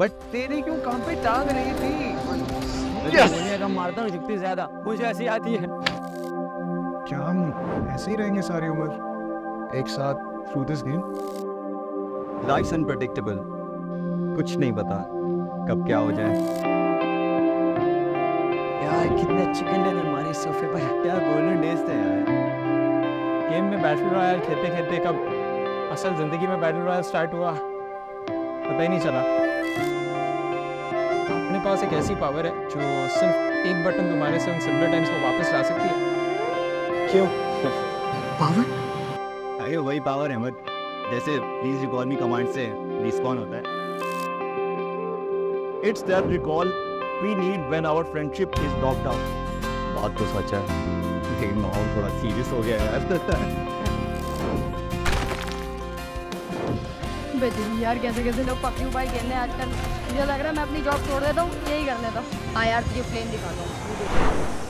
But तेरी क्यों काम पे टांग रही थी? गोलियां कम मारता हूँ, झुकती ज्यादा, मुझे ऐसी आती है। क्या हम ऐसे ही रहेंगे सारी उम्र एक साथ through this game? Life's unpredictable, कुछ नहीं पता कब क्या हो जाए। यार कितने अच्छे कंडे ने हमारे सोफे पर। क्या गोल्डन डेज थे यार। गेम में बैटल रॉयल खेलते खेलते कब असल जिंदगी में बैटल रॉयल स्टार्ट हुआ पता ही नहीं चला। अपने पास एक ऐसी पावर है जो सिर्फ एक बटन तुम्हारे से उन सिमिलर टाइम्स को वापस ला सकती है। क्यों? पावर? अरे वही पावर है मत, जैसे प्लीज रिकॉल मी कमांड से रिस्पॉन होता है। It's that recall we need when our friendship is locked out. बात तो सच है, लेकिन माहौल थोड़ा सीरियस हो गया यार। यार कैसे कैसे लोग पबजी मोबाइल खेलने आजकल। मुझे लग रहा है मैं अपनी जॉब छोड़ देता हूँ, यही कर लेता हूँ। हाँ यार तुझे प्लेन दिखाता हूँ।